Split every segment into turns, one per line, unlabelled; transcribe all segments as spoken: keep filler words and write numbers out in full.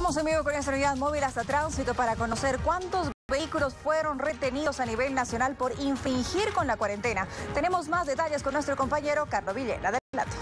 Vamos en vivo con nuestra unidad móvil hasta Tránsito para conocer cuántos vehículos fueron retenidos a nivel nacional por infringir con la cuarentena. Tenemos más detalles con nuestro compañero Carlos Villela. Adelante.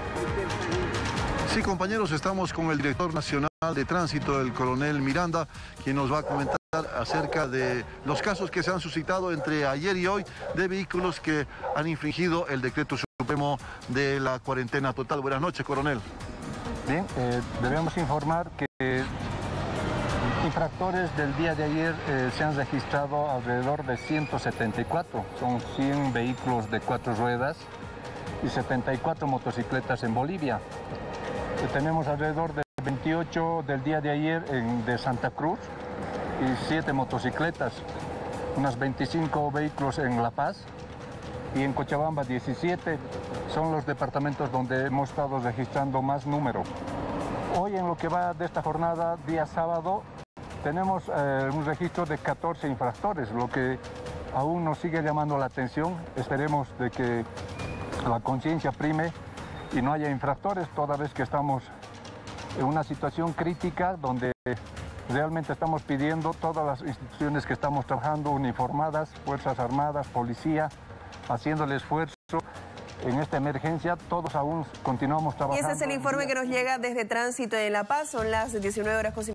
Sí, compañeros, estamos con el director nacional de Tránsito, el coronel Miranda, quien nos va a comentar acerca de los casos que se han suscitado entre ayer y hoy de vehículos que han infringido el decreto supremo de la cuarentena total. Buenas noches, coronel.
Bien, eh, debemos informar que infractores del día de ayer eh, se han registrado alrededor de ciento setenta y cuatro. Son cien vehículos de cuatro ruedas y setenta y cuatro motocicletas en Bolivia. Eh, tenemos alrededor de veintiocho del día de ayer en, de Santa Cruz y siete motocicletas, unas veinticinco vehículos en La Paz y en Cochabamba diecisiete. Son los departamentos donde hemos estado registrando más número. Hoy en lo que va de esta jornada, día sábado, tenemos eh, un registro de catorce infractores, lo que aún nos sigue llamando la atención. Esperemos de que la conciencia prime y no haya infractores, toda vez que estamos en una situación crítica donde realmente estamos pidiendo todas las instituciones que estamos trabajando, uniformadas, Fuerzas Armadas, Policía, haciendo el esfuerzo en esta emergencia. Todos aún continuamos trabajando.
Y ese es el informe que nos llega desde Tránsito en La Paz. Son las diecinueve horas con